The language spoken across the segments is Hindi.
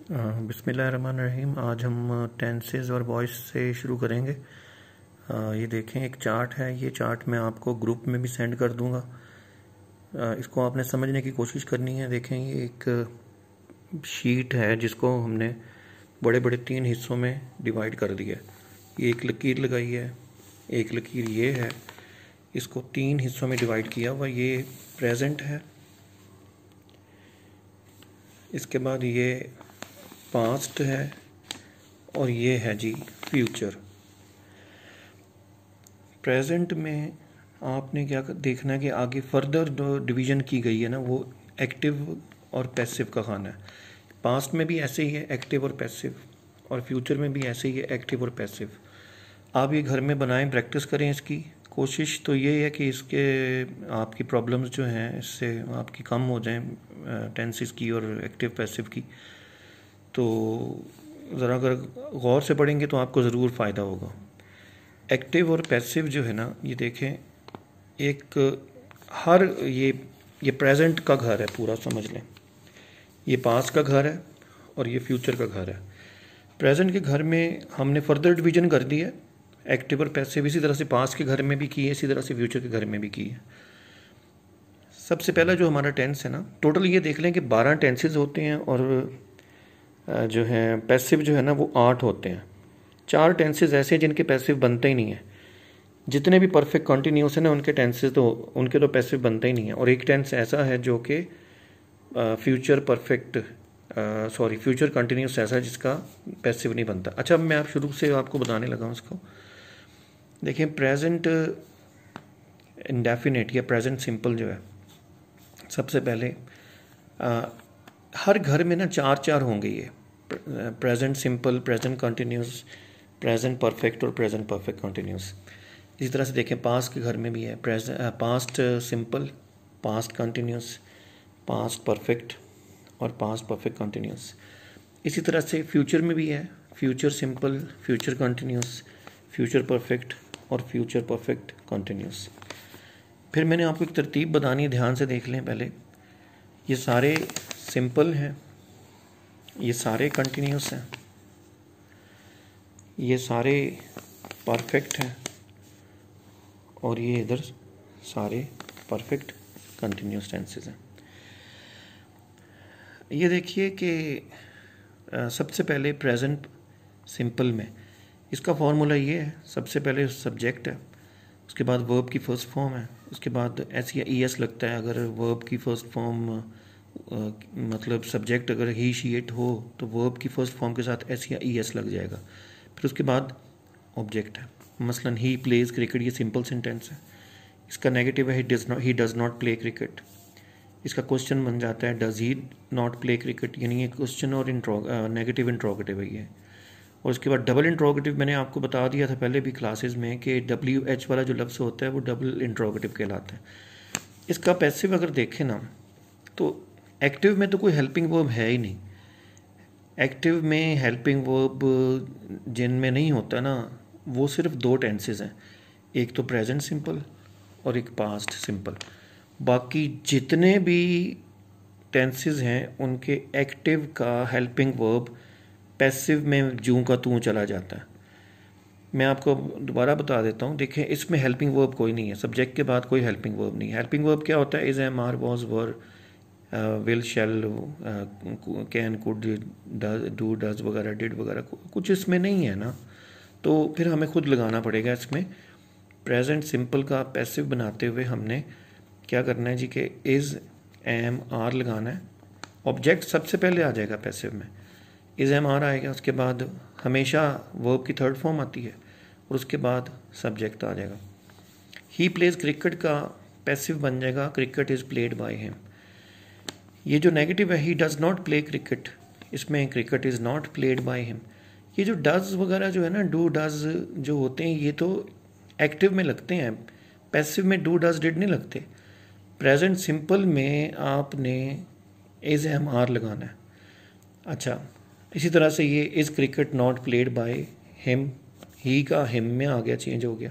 बिस्मिल्लाहिर्रहमानिर्रहीम। आज हम टेंसेस और वॉइस से शुरू करेंगे। ये देखें, एक चार्ट है। ये चार्ट मैं आपको ग्रुप में भी सेंड कर दूंगा। इसको आपने समझने की कोशिश करनी है। देखें, ये एक शीट है जिसको हमने बड़े बड़े 3 हिस्सों में डिवाइड कर दिया है। ये एक लकीर लगाई है, एक लकीर ये है। इसको 3 हिस्सों में डिवाइड किया हुआ। ये प्रेजेंट है, इसके बाद ये पास्ट है और ये है जी फ्यूचर। प्रेजेंट में आपने क्या देखना है कि आगे फर्दर जो डिवीज़न की गई है ना, वो एक्टिव और पैसिव का खाना है। पास्ट में भी ऐसे ही है, एक्टिव और पैसिव, और फ्यूचर में भी ऐसे ही है, एक्टिव और पैसिव। आप ये घर में बनाएं, प्रैक्टिस करें इसकी। कोशिश तो ये है कि इसके आपकी प्रॉब्लम्स जो हैं इससे आपकी कम हो जाएं, टेंसेस की और एक्टिव पैसिव की। तो ज़रा अगर गौर से पढ़ेंगे तो आपको ज़रूर फ़ायदा होगा। एक्टिव और पैसिव जो है ना, ये देखें, एक हर ये प्रेजेंट का घर है पूरा, समझ लें। ये पास्ट का घर है और ये फ्यूचर का घर है। प्रेजेंट के घर में हमने फर्दर डिवीजन कर दी है, एक्टिव और पैसिव। इसी तरह से पास्ट के घर में भी की है, इसी तरह से फ्यूचर के घर में भी की है। सबसे पहला जो हमारा टेंस है ना, टोटल ये देख लें कि 12 टेंसेज होते हैं और जो है पैसिव जो है ना वो 8 होते हैं। 4 टेंसेज ऐसे हैं जिनके पैसिव बनते ही नहीं है। जितने भी परफेक्ट कंटिन्यूस है ना, उनके टेंसेज तो उनके तो पैसिव बनते ही नहीं है। और एक टेंस ऐसा है जो कि फ्यूचर कंटिन्यूस ऐसा है जिसका पैसिव नहीं बनता। अच्छा, मैं आप शुरू से आपको बताने लगा हूँ उसको। देखिए, प्रेजेंट इंडेफिनिट या प्रेजेंट सिंपल जो है, सबसे पहले हर घर में ना 4 होंगे। ये present simple, present continuous, present perfect और प्रेजेंट परफेक्ट कंटिन्यूस। इसी तरह से देखें, पास्ट के घर में भी है past simple, past continuous, past perfect और पास्ट परफेक्ट कंटिन्यूस। इसी तरह से फ्यूचर में भी है, future simple, future continuous, future perfect और फ्यूचर परफेक्ट कंटिन्यूस। फिर मैंने आपको एक तरतीब बतानी है, ध्यान से देख लें। पहले ये सारे सिंपल हैं, ये सारे कंटिन्यूस हैं, ये सारे परफेक्ट हैं और ये इधर सारे परफेक्ट कंटिन्यूस टेंसेस हैं। ये देखिए कि सबसे पहले प्रेजेंट सिंपल में इसका फॉर्मूला ये है। सबसे पहले सब्जेक्ट है, उसके बाद वर्ब की फर्स्ट फॉर्म है, उसके बाद एस या ई एस लगता है। अगर वर्ब की फर्स्ट फॉर्म मतलब सब्जेक्ट अगर ही शी इट हो तो वर्ब की फर्स्ट फॉर्म के साथ एस या ई एस लग जाएगा। फिर उसके बाद ऑब्जेक्ट है। मसलन ही प्लेज क्रिकेट, ये सिंपल सेंटेंस है। इसका नेगेटिव है he does not play cricket. इसका क्वेश्चन बन जाता है does he not play cricket, यानी ये क्वेश्चन और नेगेटिव इंट्रोगेटिव है ये। और उसके बाद डबल इंट्रोगेटिव मैंने आपको बता दिया था पहले भी क्लासेस में कि WH वाला जो लफ्ज़ होता है वो डबल इंट्रोगेटिव कहलाता है। इसका पैसिव अगर देखें ना, तो एक्टिव में तो कोई हेल्पिंग वर्ब है ही नहीं। एक्टिव में हेल्पिंग वर्ब जिनमें नहीं होता ना, वो सिर्फ 2 टेंसेज हैं, एक तो प्रेजेंट सिंपल और एक पास्ट सिंपल। बाकी जितने भी टेंसेज हैं उनके एक्टिव का हेल्पिंग वर्ब पैसिव में जूं का तूं चला जाता है। मैं आपको दोबारा बता देता हूँ। देखें, इसमें हेल्पिंग वर्ब कोई नहीं है, सब्जेक्ट के बाद कोई हेल्पिंग वर्ब नहीं है। हेल्पिंग वर्ब क्या होता है? Is, am, are, was, were, will, shall, can, could, do, does वगैरह, डिड वगैरह, कुछ इसमें नहीं है ना। तो फिर हमें खुद लगाना पड़ेगा इसमें। प्रेजेंट सिंपल का पैसिव बनाते हुए हमने क्या करना है जी कि इज़, एम, आर लगाना है। ऑब्जेक्ट सबसे पहले आ जाएगा पैसिव में, इज़, एम, आर आएगा। उसके बाद हमेशा वर्ब की थर्ड फॉर्म आती है और उसके बाद सब्जेक्ट आ जाएगा। ही प्लेज क्रिकेट का पैसिव बन जाएगा cricket is played by him. ये जो नेगेटिव है he does not play cricket, इसमें cricket is not played by him. ये जो डज वगैरह जो है ना, डू, डज जो होते हैं, ये तो एक्टिव में लगते हैं, पैसिव में डू, डज, डिड नहीं लगते। प्रेजेंट सिंपल में आपने इज़, एम, आर लगाना है। अच्छा, इसी तरह से ये is cricket not played by him, he का हिम में आ गया, चेंज हो गया।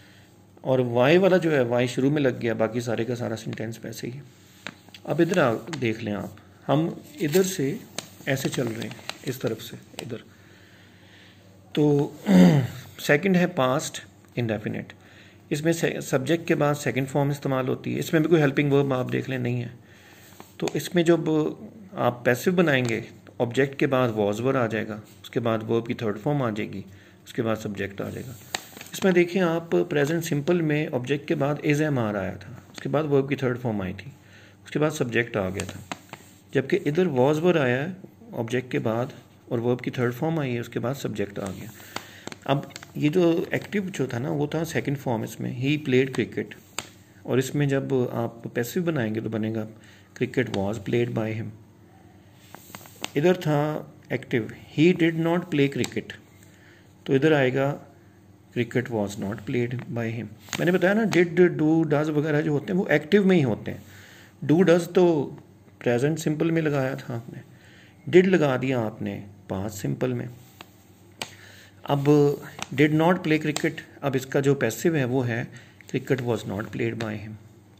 और वाई वाला जो है वाई शुरू में लग गया, बाकी सारे का सारा सेंटेंस वैसे ही। अब इधर देख लें आप, हम इधर से ऐसे चल रहे हैं, इस तरफ से इधर। तो सेकंड है पास्ट इंडेफिनिट, इसमें सब्जेक्ट के बाद सेकंड फॉर्म इस्तेमाल होती है। इसमें भी कोई हेल्पिंग वर्ब आप देख लें नहीं है। तो इसमें जब आप पैसिव बनाएंगे ऑब्जेक्ट के बाद वॉज वर्ब आ जाएगा, उसके बाद वर्ब की थर्ड फॉर्म आ जाएगी, उसके बाद सब्जेक्ट आ जाएगा। इसमें देखिए आप प्रेजेंट सिंपल में ऑब्जेक्ट के बाद इज एम आर आया था, उसके बाद वर्ब की थर्ड फॉर्म आई थी, उसके बाद सब्जेक्ट आ गया था। जबकि इधर वॉज वर्ब आया है ऑब्जेक्ट के बाद और वर्ब की थर्ड फॉर्म आई है, उसके बाद सब्जेक्ट आ गया। अब ये जो एक्टिव जो था ना वो था सेकंड फॉर्म, इसमें ही प्लेड क्रिकेट। और इसमें जब आप पैसिव बनाएंगे तो बनेगा cricket was played by him. इधर था active he did not play cricket, तो इधर आएगा cricket was not played by him. मैंने बताया ना डिड डू डज वगैरह जो होते हैं वो एक्टिव में ही होते हैं। डू डज तो प्रेजेंट सिंपल में लगाया था आपने, डिड लगा दिया आपने पास्ट सिंपल में। अब डिड नॉट प्ले क्रिकेट, अब इसका जो पैसिव है वो है cricket was not played by him.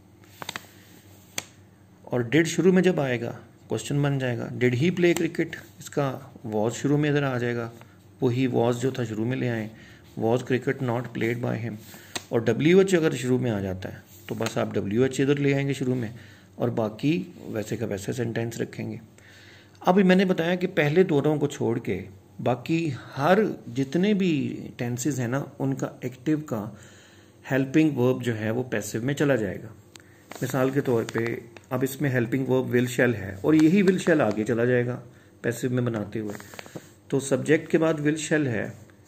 और डिड शुरू में जब आएगा क्वेश्चन बन जाएगा डिड ही प्ले क्रिकेट, इसका वॉज शुरू में इधर आ जाएगा, वही वॉज जो था शुरू में ले आए, was cricket not played by him. और डब्ल्यू एच अगर शुरू में आ जाता है तो बस आप डब्ल्यू एच इधर ले आएंगे शुरू में और बाकी वैसे का वैसे सेंटेंस रखेंगे। अब मैंने बताया कि पहले दोनों को छोड़ के बाकी हर जितने भी टेंसेस हैं ना उनका एक्टिव का हेल्पिंग वर्ब जो है वो पैसिव में चला जाएगा। मिसाल के तौर पे अब इसमें हेल्पिंग वर्ब विल शैल है और यही विल शैल आगे चला जाएगा पैसिव में बनाते हुए। तो सब्जेक्ट के बाद विल शैल है,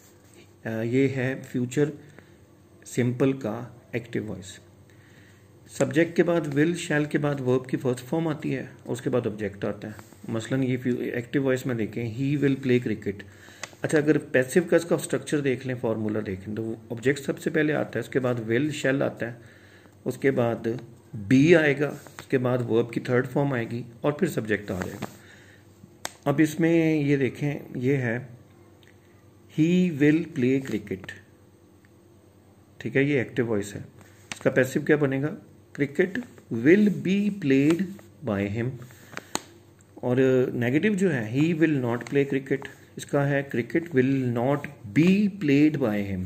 ये है फ्यूचर सिंपल का एक्टिव वॉइस। सब्जेक्ट के बाद विल शैल के बाद वर्ब की फर्स्ट फॉर्म आती है, उसके बाद ऑब्जेक्ट आता है। मसलन ये एक्टिव वॉइस में देखें ही विल प्ले क्रिकेट। अच्छा अगर पैसिव का इसका स्ट्रक्चर देख लें, फॉर्मूला देखें तो ऑब्जेक्ट सबसे पहले आता है, उसके बाद विल शैल आता है, उसके बाद बी आएगा, उसके बाद वर्ब की थर्ड फॉर्म आएगी और फिर सब्जेक्ट आ जाएगा। अब इसमें ये देखें ये है ही विल प्ले क्रिकेट, ठीक है, ये एक्टिव वॉइस है। इसका पैसिव क्या बनेगा cricket will be played by him. और नेगेटिव जो है he will not play cricket, इसका है cricket will not be played by him.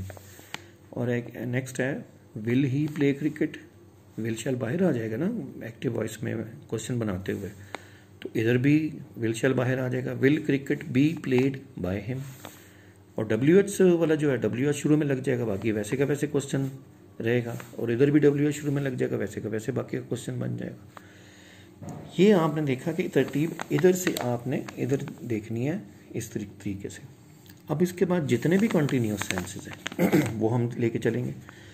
और नेक्स्ट है will he play cricket, will shall बाहर आ जाएगा ना एक्टिव वॉइस में क्वेश्चन बनाते हुए, तो इधर भी विल शैल बाहर आ जाएगा, will cricket be played by him. और डब्ल्यू एच वाला जो है डब्ल्यू एच शुरू में लग जाएगा, बाकी वैसे का वैसे क्वेश्चन रहेगा। और इधर भी डब्ल्यू एच शुरू में लग जाएगा, वैसे का वैसे बाकी का क्वेश्चन बन जाएगा। ये आपने देखा कि तरतीब इधर से आपने इधर देखनी है इस तरीके से। अब इसके बाद जितने भी कंटिन्यूस टेंसेस हैं वो हम लेके चलेंगे।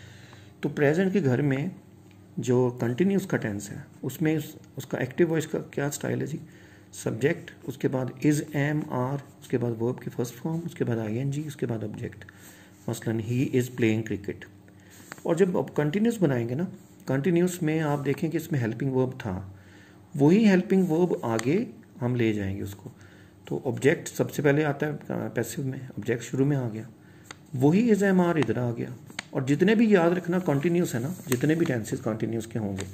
तो प्रेजेंट के घर में जो कंटिन्यूस का टेंस है उसमें उसका एक्टिव वॉइस का क्या स्टाइल है जी, सब्जेक्ट, उसके बाद इज एम आर, उसके बाद वर्ब की फर्स्ट फॉर्म, उसके बाद आईएनजी, उसके बाद ऑब्जेक्ट। मसलन ही इज प्लेइंग क्रिकेट। और जब आप कंटिन्यूस बनाएंगे ना, कंटिन्यूस में आप देखें कि इसमें हेल्पिंग वर्ब था, वही हेल्पिंग वर्ब आगे हम ले जाएंगे उसको। तो ऑब्जेक्ट सबसे पहले आता है पैसिव में, ऑब्जेक्ट शुरू में आ गया, वही इज एम आर इधर आ गया। और जितने भी याद रखना कंटिन्यूस है ना, जितने भी टेंसेस कंटिन्यूस के होंगे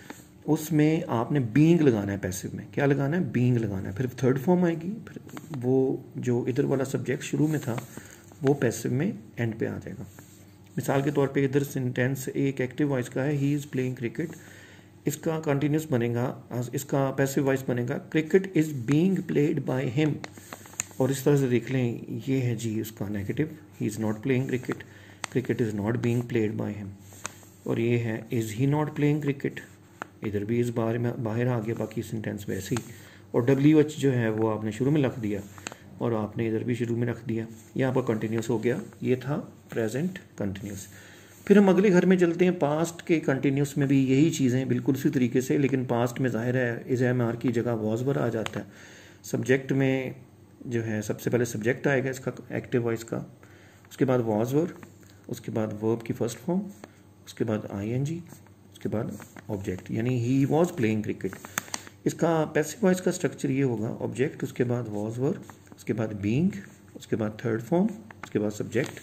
उसमें आपने बीइंग लगाना है, पैसिव में क्या लगाना है बीइंग लगाना है, फिर थर्ड फॉर्म आएगी, फिर वो जो इधर वाला सब्जेक्ट शुरू में था वो पैसिव में एंड पे आ जाएगा। मिसाल के तौर पे इधर सेंटेंस एक एक्टिव वॉइस का है ही इज़ प्लेइंग क्रिकेट, इसका कंटिन्यूस बनेगा, इसका पैसिव वॉइस बनेगा cricket is being played by him. और इस तरह से देख लें ये है जी उसका negative, he is not playing cricket, cricket is not being played by him. और ये है is he not playing cricket, इधर भी इस बाहर आ गया, बाकी सेंटेंस वैसे ही। और डब्ल्यू एच जो है वो आपने शुरू में रख दिया और आपने इधर भी शुरू में रख दिया, यहाँ पर कंटिन्यूस हो गया। ये था प्रेजेंट कंटिन्यूस। फिर हम अगले घर में चलते हैं, पास्ट के कंटिन्यूस में भी यही चीज़ें बिल्कुल उसी तरीके से, लेकिन पास्ट में ज़ाहिर है इज एम आर की जगह वॉज वर आ जाता है। सब्जेक्ट में जो है सबसे पहले सब्जेक्ट आएगा इसका एक्टिव वॉइस का, उसके बाद वॉज वर, उसके बाद वर्ब की फर्स्ट फॉर्म, उसके बाद आईएनजी, उसके बाद ऑब्जेक्ट, यानी ही वॉज प्लेइंग क्रिकेट। इसका पैसिव वॉइस का स्ट्रक्चर ये होगा ऑब्जेक्ट, उसके बाद वॉज वर, उसके बाद बीइंग, उसके बाद थर्ड फॉर्म, उसके बाद सब्जेक्ट।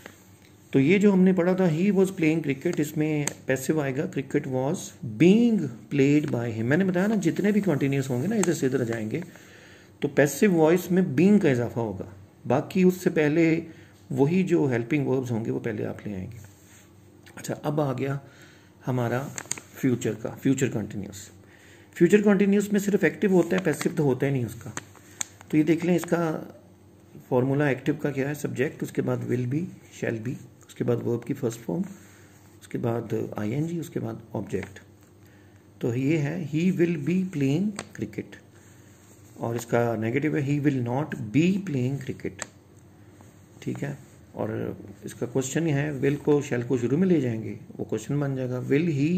तो ये जो हमने पढ़ा था ही वॉज प्लेइंग क्रिकेट, इसमें पैसिव आएगा cricket was being played by him. मैंने बताया ना जितने भी कंटिन्यूस होंगे ना इधर से इधर जाएंगे, तो पैसिव वॉइस में बीइंग का इजाफा होगा, बाकी उससे पहले वही जो हेल्पिंग वर्ब्स होंगे वो पहले आप ले आएंगे। अच्छा, अब आ गया हमारा फ्यूचर का, फ्यूचर कंटिन्यूस। फ्यूचर कंटिन्यूस में सिर्फ एक्टिव होता है, पैसिव तो होता ही नहीं उसका। तो ये देख लें, इसका फॉर्मूला एक्टिव का क्या है, सब्जेक्ट, उसके बाद विल बी, शैल बी, उसके बाद वर्ब की फर्स्ट फॉर्म, उसके बाद आईएनजी, उसके बाद ऑब्जेक्ट। तो ये है he will be playing cricket, और इसका नेगेटिव है he will not be playing cricket. ठीक है, और इसका क्वेश्चन ही है, विल को शैल को शुरू में ले जाएंगे, वो क्वेश्चन बन जाएगा will he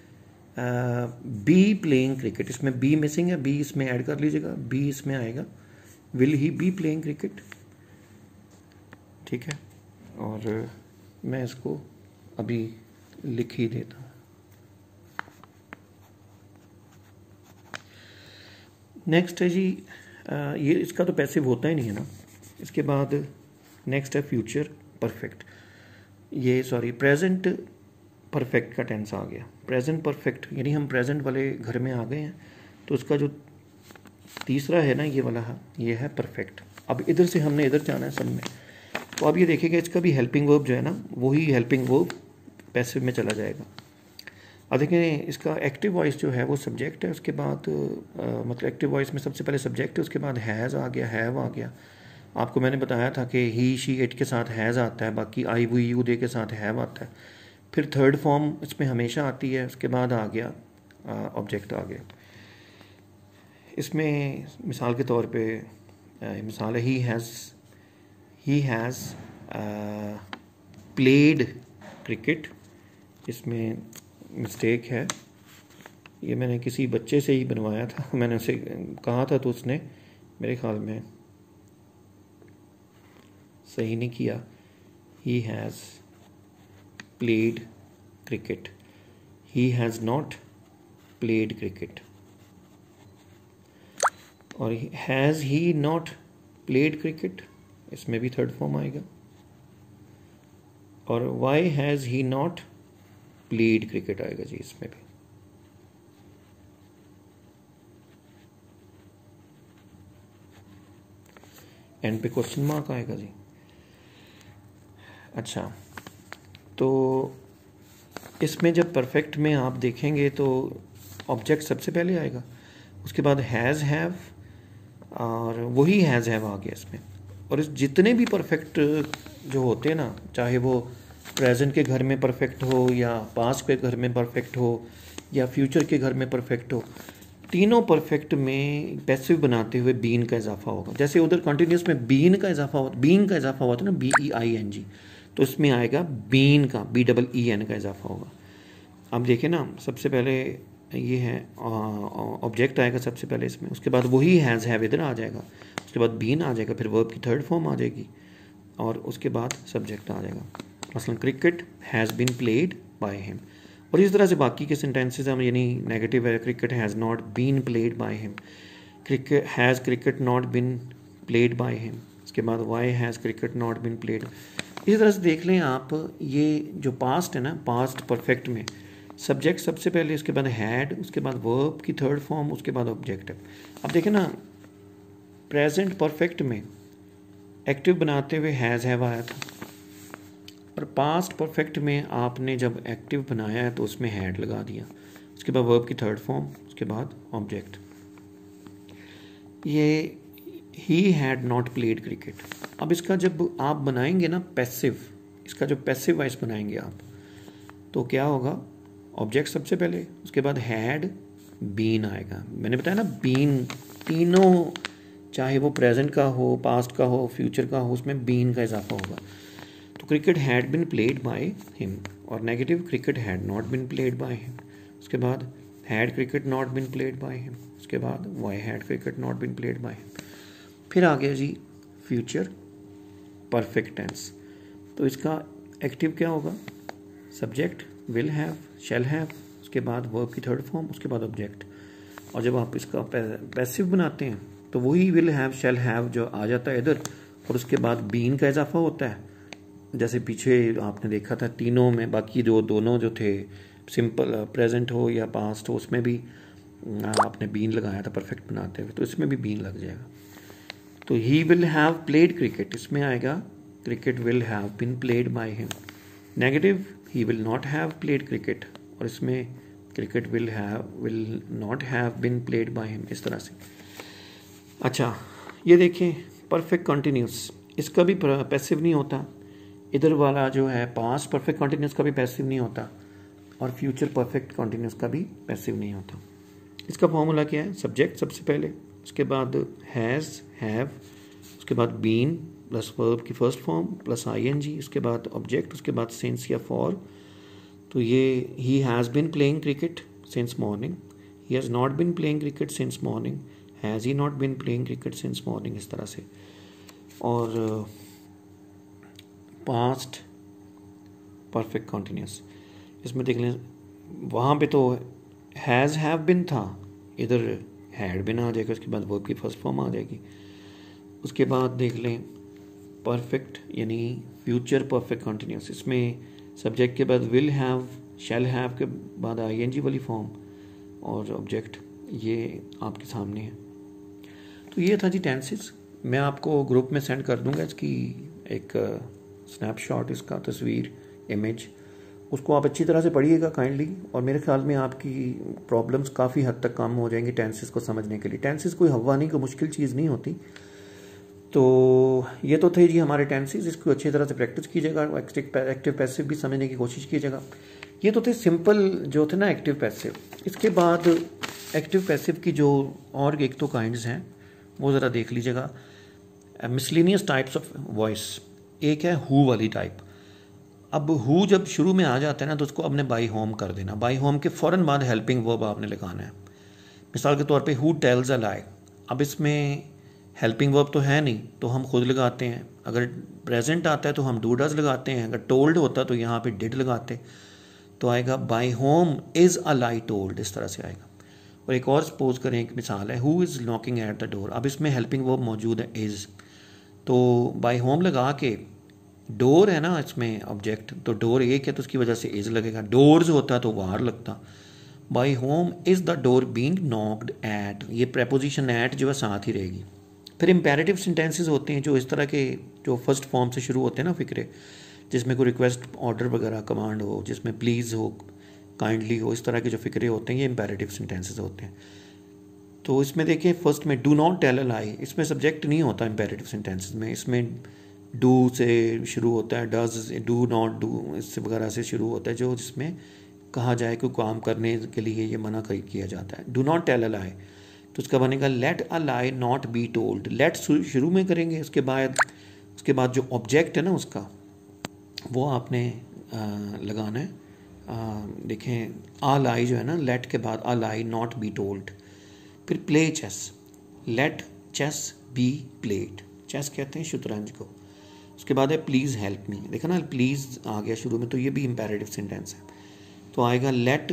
be playing cricket. इसमें बी मिसिंग है, बी इसमें ऐड कर लीजिएगा, बी इसमें आएगा, will he be playing cricket. ठीक है, और मैं इसको अभी लिख ही देता हूँ। नेक्स्ट है जी, ये इसका तो पैसिव होता ही नहीं है ना। इसके बाद नेक्स्ट है फ्यूचर परफेक्ट, ये सॉरी प्रेजेंट परफेक्ट का टेंस आ गया। प्रेजेंट परफेक्ट यानी हम प्रेजेंट वाले घर में आ गए हैं, तो उसका जो तीसरा है ना ये वाला है, ये है परफेक्ट। अब इधर से हमने इधर जाना है सब में, तो अब ये देखिएगा इसका भी हेल्पिंग वर्ब जो है ना, वही हेल्पिंग वर्ब पैसिव में चला जाएगा। अब देखें, इसका एक्टिव वॉइस जो है वो सब्जेक्ट है, उसके बाद मतलब एक्टिव वॉइस में सबसे पहले सब्जेक्ट है, उसके बाद हैज़ आ गया, हैव आ गया। आपको मैंने बताया था कि ही शी इट के साथ हैज़ आता है, बाकी आई वी यू दे के साथ हैव आता है। फिर थर्ड फॉर्म इसमें हमेशा आती है, उसके बाद आ गया ऑब्जेक्ट आ गया। इसमें मिसाल के तौर पे मिसाल है ही हैज़ प्लेड क्रिकेट। इसमें मिस्टेक है, ये मैंने किसी बच्चे से ही बनवाया था, मैंने उसे कहा था तो उसने मेरे ख्याल में सही नहीं किया। He has played cricket, he has not played cricket. और has he not played cricket, इसमें भी थर्ड फॉर्म आएगा। और why has he not played cricket आएगा जी इसमें भी। एंड पे क्वेश्चन मार्क आएगा जी। अच्छा, तो इसमें जब परफेक्ट में आप देखेंगे तो ऑब्जेक्ट सबसे पहले आएगा, उसके बाद हैज़ हैव, और वही हैज़ हैव आ गया इसमें। और इस जितने भी परफेक्ट जो होते हैं ना, चाहे वो प्रेजेंट के घर में परफेक्ट हो, या पास्ट के घर में परफेक्ट हो, या फ्यूचर के घर में परफेक्ट हो, तीनों परफेक्ट में पैसिव बनाते हुए बीन का इजाफा होगा। जैसे उधर कंटिन्यूस में बीन का इजाफा होता, बीइंग का इजाफा होता है ना, BEING, तो इसमें आएगा बीन का, BEEN का इजाफा होगा। अब देखिए ना, सबसे पहले ये है ऑब्जेक्ट आएगा सबसे पहले इसमें, उसके बाद वही हैज़ हैव इधर आ जाएगा, उसके बाद बीन आ जाएगा, फिर वर्ब की थर्ड फॉर्म आ जाएगी, और उसके बाद सब्जेक्ट आ जाएगा। मसलन cricket has been played by him. और इस तरह से बाकी के सेंटेंसेस हम, यानी नेगेटिव है, cricket has not been played by him, cricket has cricket not been played by him, उसके बाद why has cricket not been played. इसी तरह से देख लें आप, ये जो पास्ट है ना, पास्ट परफेक्ट में सब्जेक्ट सबसे पहले, उसके बाद हैड, उसके बाद वर्ब की थर्ड फॉर्म, उसके बाद ऑब्जेक्ट है। अब देखें ना, प्रेजेंट परफेक्ट में एक्टिव बनाते हुए हैज़ हैव आया था, और पास्ट परफेक्ट में आपने जब एक्टिव बनाया है तो उसमें हैड लगा दिया, उसके बाद वर्ब की थर्ड फॉर्म, उसके बाद ऑब्जेक्ट। ये he had not played cricket. अब इसका जब आप बनाएंगे ना पैसिव, इसका जो पैसिव वॉइस बनाएंगे आप, तो क्या होगा, ऑब्जेक्ट सबसे पहले, उसके बाद हैड, बीन आएगा। मैंने बताया ना, बीन तीनों, चाहे वो प्रेजेंट का हो, पास्ट का हो, फ्यूचर का हो, उसमें बीन का इजाफा होगा। तो cricket had been played by him, और negative cricket had not been played by him, उसके बाद had cricket not been played by him, उसके बाद why had cricket not been played by him. फिर आ गया जी फ्यूचर परफेक्ट टेंस। तो इसका एक्टिव क्या होगा, subject, will have, shall have, उसके बाद वर्ब की थर्ड फॉर्म, उसके बाद ऑब्जेक्ट। और जब आप इसका पैसिव बनाते हैं तो वही विल हैव, शैल हैव जो आ जाता है इधर, और उसके बाद बीन का इजाफा होता है, जैसे पीछे आपने देखा था तीनों में। बाकी जो दोनों जो थे, सिंपल प्रेजेंट हो या पास्ट हो, उसमें भी आपने बीन लगाया था परफेक्ट बनाते हुए, तो इसमें भी बीन लग जाएगा। तो he will have played cricket, इसमें आएगा cricket will have been played by him. Negative, he will not have played cricket, और इसमें cricket will not have been played by him, इस तरह से। अच्छा, ये देखें परफेक्ट कंटिन्यूस, इसका भी पैसिव नहीं होता। इधर वाला जो है पास्ट परफेक्ट कंटिन्यूस का भी पैसिव नहीं होता, और फ्यूचर परफेक्ट कंटिन्यूस का भी पैसिव नहीं होता। इसका फॉर्मूला क्या है? सब्जेक्ट सबसे पहले, उसके बाद हैज़, हैव, उसके बाद बीन प्लस वर्ब की फर्स्ट फॉर्म प्लस आईएनजी, उसके बाद ऑब्जेक्ट, उसके बाद सिंस या फॉर। तो ये he has been playing cricket since morning, he has not been playing cricket since morning, has he not been playing cricket since morning, इस तरह से। और पास्ट परफेक्ट कंटिन्यूस, इसमें देख लें वहाँ पे तो हैज़ हैव बिन था, इधर हैड बिन आ जाएगा, उसके बाद वर्ब की फर्स्ट फॉर्म आ जाएगी। उसके बाद देख लें परफेक्ट यानी फ्यूचर परफेक्ट कंटिन्यूस, इसमें सब्जेक्ट के बाद विल हैव, शैल हैव के बाद आईएनजी वाली फॉर्म और ऑब्जेक्ट, ये आपके सामने है। तो ये था जी टेंसेस। मैं आपको ग्रुप में सेंड कर दूंगा इसकी एक स्नैपशॉट, इसका तस्वीर, इमेज, उसको आप अच्छी तरह से पढ़िएगा काइंडली, और मेरे ख्याल में आपकी प्रॉब्लम्स काफ़ी हद तक कम हो जाएंगी टेंसेस को समझने के लिए। टेंसेस कोई हवा नहीं, कोई मुश्किल चीज़ नहीं होती। तो ये तो थे जी हमारे टेंसेस, इसको अच्छी तरह से प्रैक्टिस कीजिएगा, एक्टिव पैसिव भी समझने की कोशिश कीजिएगा। ये तो थे सिंपल जो थे ना एक्टिव पैसिव। इसके बाद एक्टिव पैसिव की जो और एक तो काइंड्स हैं वो ज़रा देख लीजिएगा। मिसलिनियस टाइप्स ऑफ वॉइस, एक है हु वाली टाइप। अब हु जब शुरू में आ जाता है ना तो उसको आपने बाई होम कर देना। बाई होम के फ़ौरन बाद हेल्पिंग वर्ब आपने लगाना है। मिसाल के तौर पे हु टेल्स अ लाई, अब इसमें हेल्पिंग वर्ब तो है नहीं तो हम खुद लगाते हैं। अगर प्रेजेंट आता है तो हम डू डज लगाते हैं। अगर टोल्ड होता तो यहाँ पे डिड लगाते, तो आएगा by whom is a lie told, इस तरह से आएगा। और एक और सपोज करें, एक मिसाल है who is knocking at the door. अब इसमें हेल्पिंग वर्ब मौजूद है इज़, तो बाई होम लगा के, डोर है ना इसमें ऑब्जेक्ट, तो डोर एक है तो उसकी वजह से इज लगेगा। डोर्स होता तो वार लगता। By whom is the door being knocked at, ये प्रेपोजिशन एट जो है साथ ही रहेगी। फिर इम्पेरेटिव सेंटेंसेस होते हैं जो इस तरह के, जो फर्स्ट फॉर्म से शुरू होते हैं ना फिक्रे, जिसमें कोई रिक्वेस्ट, ऑर्डर वगैरह, कमांड हो, जिसमें प्लीज़ हो, काइंडली हो, इस तरह के जो फिक्रे होते हैं ये इम्पेरेटिव सेंटेंसेस होते हैं। तो इसमें देखिए फर्स्ट में do not tell a lie, इसमें सब्जेक्ट नहीं होता इम्पेरेटिव सेंटेंसेस में। इसमें डू से शुरू होता है, डज, डू नॉट डू, इससे वगैरह से शुरू होता है, जो जिसमें कहा जाए कि काम करने के लिए ये मना किया जाता है। Do not tell a lie, तो उसका बनेगा let a lie not be told. Let शुरू में करेंगे, उसके बाद जो ऑब्जेक्ट है ना उसका वो आपने लगाना है। देखें आ लाई जो है ना, लेट के बाद a lie not be told. फिर play chess, let chess be played, chess कहते हैं शतरंज को। उसके बाद है प्लीज़ हेल्प मी, देखा ना प्लीज़ आ गया शुरू में, तो ये भी इम्पेरेटिव सेंटेंस है। तो आएगा let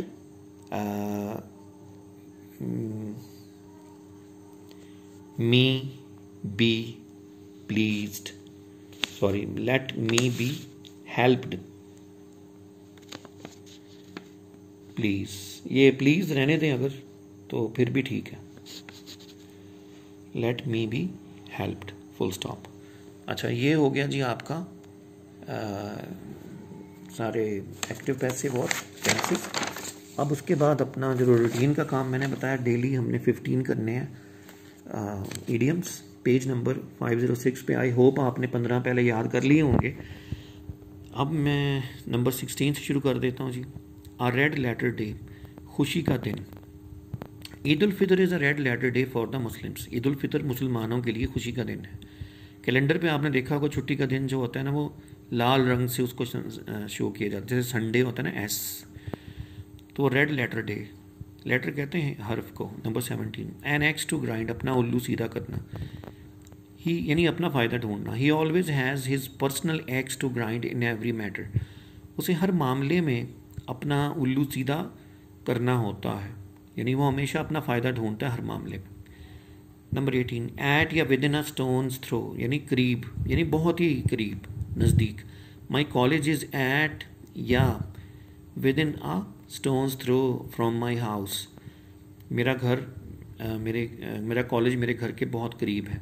me be pleased, sorry let me be helped please. ये प्लीज़ रहने दें अगर, तो फिर भी ठीक है। Let me be helped, full stop. अच्छा, ये हो गया जी आपका सारे एक्टिव पैसिव और टेंसेस। अब उसके बाद अपना जो रूटीन का काम मैंने बताया, डेली हमने 15 करने हैं इडियम्स। पेज नंबर 506 पे, आई होप आपने 15 पहले याद कर लिए होंगे। अब मैं नंबर 16 से शुरू कर देता हूँ जी। आ रेड लेटर डे, खुशी का दिन। Eid ul Fitr is a red letter day for the Muslims. Eid ul Fitr मुसलमानों के लिए खुशी का दिन है। कैलेंडर पे आपने देखा होगा छुट्टी का दिन जो होता है ना वो लाल रंग से उसको शो किया जाता है, जैसे संडे होता है ना एस, तो रेड लेटर डे, लेटर कहते हैं हर्फ को। Number 17, an axe to grind, अपना उल्लू सीधा करना। ही यानी अपना फ़ायदा ढूंढना। He always has his personal axe to grind in every matter, उसे हर मामले में अपना उल्लू सीधा करना होता है, यानी वो हमेशा अपना फ़ायदा ढूंढता है हर मामले में। नंबर 18, एट या within a stone's throw, यानी करीब, यानी बहुत ही करीब, नज़दीक। माई कॉलेज इज़ एट या within a stone's throw from my house, मेरा घर मेरा कॉलेज मेरे घर के बहुत करीब है।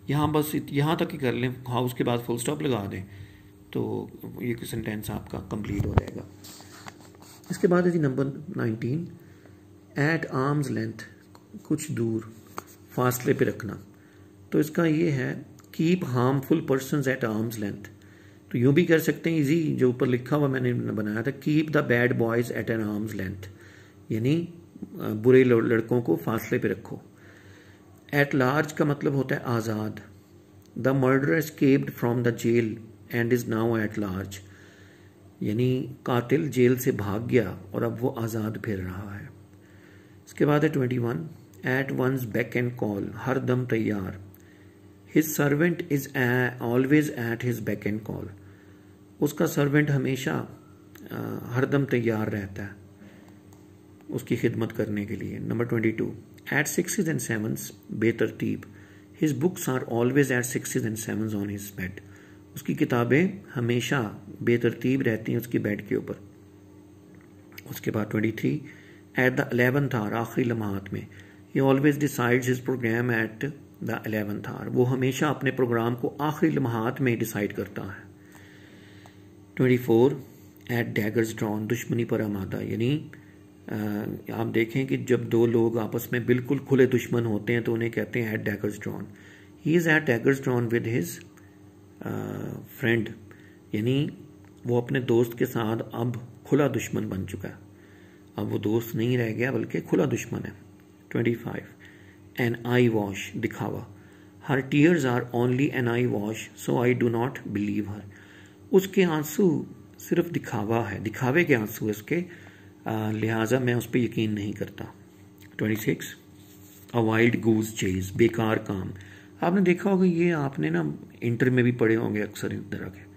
यहाँ बस यहाँ तक ही कर लें, हाउस के बाद फुल स्टॉप लगा दें तो ये सेंटेंस आपका कंप्लीट हो जाएगा। इसके बाद है जी नंबर 19, एट आर्म्स लेंथ, कुछ दूर, फासले पे रखना। तो इसका ये है keep harmful persons at arm's length. तो यूँ भी कर सकते हैं इजी, जो ऊपर लिखा हुआ मैंने बनाया था, keep the bad boys at an arm's length, यानी बुरे लड़कों को फासले पे रखो। एट लार्ज का मतलब होता है आज़ाद। The murder escaped from the jail and is now at large, यानी कातिल जेल से भाग गया और अब वो आज़ाद फिर रहा है। इसके बाद है 21, at one's beck and call, हर दम तैयार। His servant is always at his beck and call, उसका सर्वेंट हमेशा हरदम तैयार रहता है उसकी खिदमत करने के लिए। Number 22, eight 6s and 7s, बेतरतीब। His books are always at 6s and 7s on his bed, उसकी किताबें हमेशा बेतरतीब रहती हैं उसकी बेड के ऊपर। उसके बाद 23, एट द 11th hour, आखिरी लम्हात में। He always decides his programme at the 11th hour, वो हमेशा अपने प्रोग्राम को आखिरी लम्हात में डिसाइड करता है। 24, एट डैगर्स ड्रॉन, दुश्मनी पर आमादा, यानी आप देखें कि जब दो लोग आपस में बिल्कुल खुले दुश्मन होते हैं तो उन्हें कहते हैं at daggers drawn. He is at daggers drawn with his friend, यानी वो अपने दोस्त के साथ अब खुला दुश्मन बन चुका है, अब वो दोस्त नहीं रह गया बल्कि खुला दुश्मन है। 25, एन आई वॉश, दिखावा। Her tears are only an eye wash, so I do not believe her, उसके आंसू सिर्फ दिखावा है, दिखावे के आंसू है उसके, लिहाजा मैं उस पर यकीन नहीं करता। 26, अ वाइल्ड गूज चेज, बेकार काम। आपने देखा होगा, ये आपने ना इंटर में भी पढ़े होंगे अक्सर इस तरह के।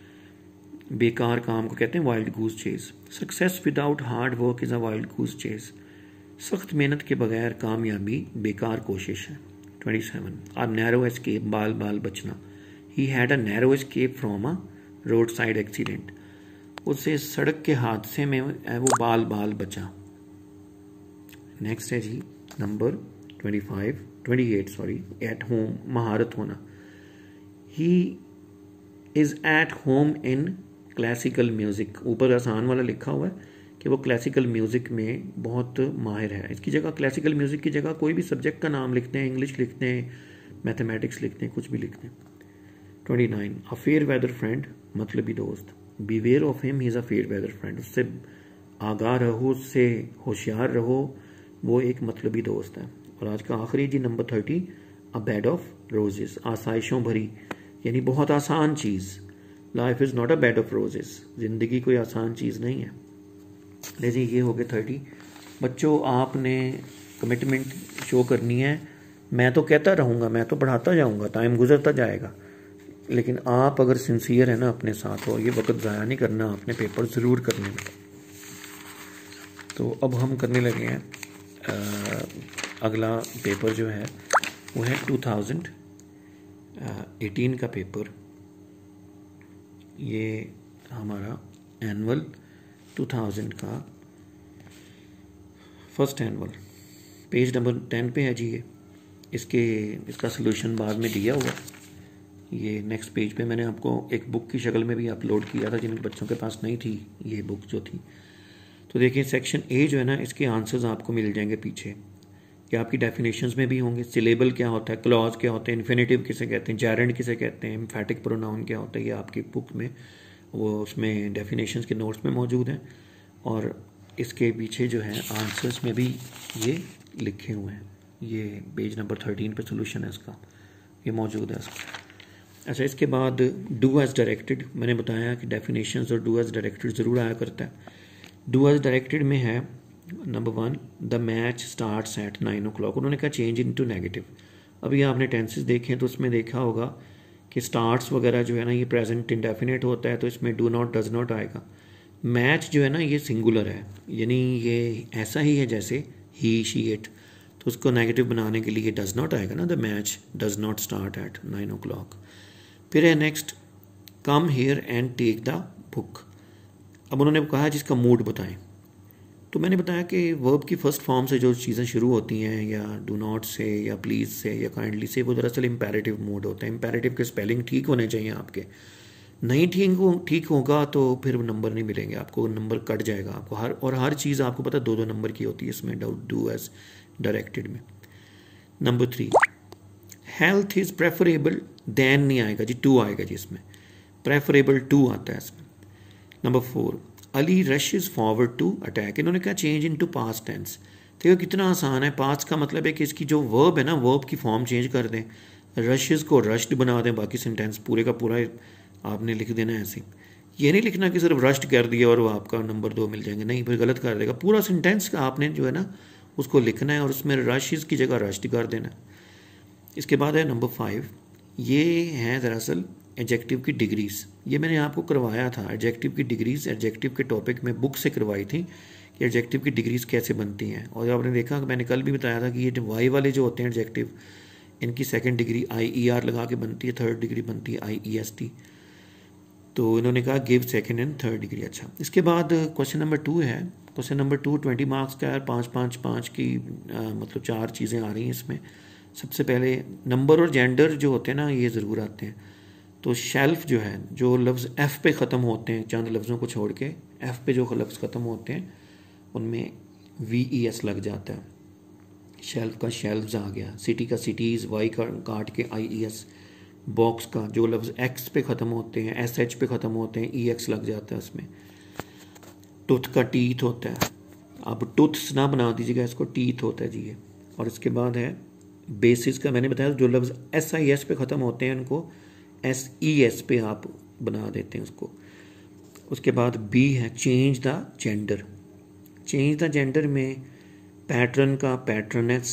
बेकार काम को कहते हैं wild goose chase. Success without hard work is a wild goose chase, सख्त मेहनत के बगैर कामयाबी बेकार कोशिश है। 27, अ नैरो एस्केप, बाल बाल बचना। He had a narrow escape from a road side accident, उससे सड़क के हादसे में वो बाल बाल बचा। नेक्स्ट है जी नंबर 28 सॉरी, एट होम, महारत होना। He is at home in classical music, ऊपर आसान वाला लिखा हुआ है कि वो क्लासिकल म्यूज़िक में बहुत माहिर है। इसकी जगह क्लासिकल म्यूज़िक की जगह कोई भी सब्जेक्ट का नाम लिखते हैं, इंग्लिश लिखते हैं, मैथमेटिक्स लिखते हैं, कुछ भी लिखते हैं। 29, अ फेयर वेदर फ्रेंड, मतलबी दोस्त। Beware of him, he is a fair weather friend, उससे आगाह रहो, उससे होशियार रहो, वो एक मतलबी दोस्त है। और आज का आखिरी जी number 30, a bed of roses, आसाइशों भरी, यानी बहुत आसान चीज़। Life is not a bed of roses, ज़िंदगी कोई आसान चीज़ नहीं है। ले जी ये हो गए 30। बच्चों आपने कमिटमेंट शो करनी है, मैं तो कहता रहूँगा, मैं तो पढ़ाता जाऊँगा, टाइम गुजरता जाएगा, लेकिन आप अगर सिंसियर है ना अपने साथ, और ये वक्त ज़ाया नहीं करना, आपने पेपर ज़रूर करने में। तो अब हम करने लगे हैं अगला पेपर जो है वो है 2018 का पेपर। ये हमारा एनुअल 2000 का फर्स्ट एनुअल, पेज नंबर 10 पे है जी ये। इसका सलूशन बाद में दिया हुआ, ये नेक्स्ट पेज पे मैंने आपको एक बुक की शक्ल में भी अपलोड किया था, जिन बच्चों के पास नहीं थी ये बुक जो थी। तो देखिए सेक्शन ए जो है ना, इसके आंसर्स आपको मिल जाएंगे पीछे, कि आपकी डेफिनेशंस में भी होंगे। सिलेबल क्या होता है, क्लॉज क्या होते हैं, इन्फिनेटिव किसे कहते हैं, जैरेंड किसे कहते हैं, एम्फेटिक प्रोनाउन क्या होता है, ये आपकी बुक में वो उसमें डेफिनेशंस के नोट्स में मौजूद हैं। और इसके पीछे जो है आंसर्स में भी ये लिखे हुए हैं। ये पेज नंबर 13 पे सोल्यूशन है इसका, ये मौजूद है इसका। अच्छा, इसके बाद डू एज डायरेक्टेड, मैंने बताया कि डेफिनेशंस और डू एज डायरेक्टेड ज़रूर आया करता है। डू एज डायरेक्टेड में है number 1, the match starts at 9 o'clock, उन्होंने कहा चेंज इनटू नेगेटिव। अभी आपने टेंसेस देखे हैं तो उसमें देखा होगा कि स्टार्ट्स वगैरह जो है ना, ये प्रेजेंट इंडेफिनेट होता है, तो इसमें डू नॉट, डज नॉट आएगा। मैच जो है ना, ये सिंगुलर है, यानी ये ऐसा ही है जैसे ही, शी, इट, तो उसको नेगेटिव बनाने के लिए डज नॉट आएगा ना, the match does not start at 9 o'clock। फिर है next, come here and take the book. अब उन्होंने कहा जिसका मूड बताएं, तो मैंने बताया कि वर्ब की फर्स्ट फॉर्म से जो चीज़ें शुरू होती हैं, या डू नॉट से, या प्लीज़ से, या काइंडली से, वो दरअसल इम्पेरेटिव मोड होता है। इम्पेरेटिव के स्पेलिंग ठीक होने चाहिए आपके, नहीं ठीक होगा तो फिर नंबर नहीं मिलेंगे आपको, नंबर कट जाएगा आपको। हर चीज़ आपको पता 2-2 नंबर की होती है इसमें, डू एज डायरेक्टेड में। Number 3, health is preferable than नहीं आएगा जी, टू आएगा जी इसमें, प्रेफरेबल टू आता है इसमें। Number 4, Ali rushes forward to attack. इन्होंने कहा change into past tense. देखो कितना आसान है। पास्ट का मतलब है कि इसकी जो वर्ब है ना, वर्ब की फॉर्म चेंज कर दें, रशेज को रश्ड बना दें, बाकी सेंटेंस पूरे का पूरा आपने लिख देना है ऐसे। ये नहीं लिखना कि सिर्फ रश्ड कर दिया और वो आपका नंबर 2 मिल जाएंगे, नहीं, फिर गलत कर देगा। पूरा सेंटेंस आपने जो है ना उसको लिखना है और उसमें रशेज की जगह रश्ड कर देना। इसके बाद है नंबर 5, ये है दरअसल एडजेक्टिव की डिग्रीज। ये मैंने आपको करवाया था, एडजेक्टिव की डिग्रीज एडजेक्टिव के टॉपिक में बुक से करवाई थी कि एडजेक्टिव की डिग्रीज कैसे बनती हैं। और आपने देखा, मैंने कल भी बताया था कि ये वाई वाले जो होते हैं एडजेक्टिव, इनकी सेकंड डिग्री IER लगा के बनती है, थर्ड डिग्री बनती है IEST। तो इन्होंने कहा give second and third degree. अच्छा, इसके बाद क्वेश्चन नंबर 2 है। क्वेश्चन नंबर 2 20 मार्क्स का है, 5-5-5 की मतलब 4 चीज़ें आ रही हैं इसमें। सबसे पहले नंबर और जेंडर जो होते हैं ना, ये ज़रूर आते हैं। तो शेल्फ जो है, जो लफ्ज़ F पे ख़त्म होते हैं, चंद लफ्ज़ों को छोड़ के F पे जो लफ्ज़ ख़त्म होते हैं उनमें VES लग जाता है। शेल्फ का शेल्व्स आ गया, सिटी का सिटीज़, Y का काट के IES, बॉक्स का जो लफ्ज़ X पे ख़त्म होते हैं, SH पे ख़त्म होते हैं, EX लग जाता है उसमें। टूथ का टीथ होता है, अब टूथ्स ना बना दीजिएगा, इसको टीथ होता है जी ये। और इसके बाद है बेसिस का, मैंने बताया जो लफ्ज़ SIS पे ख़त्म होते हैं उनको SES पे आप बना देते हैं उसको। उसके बाद B है change the gender. Change the gender में पैटर्न का पैटर्नेस,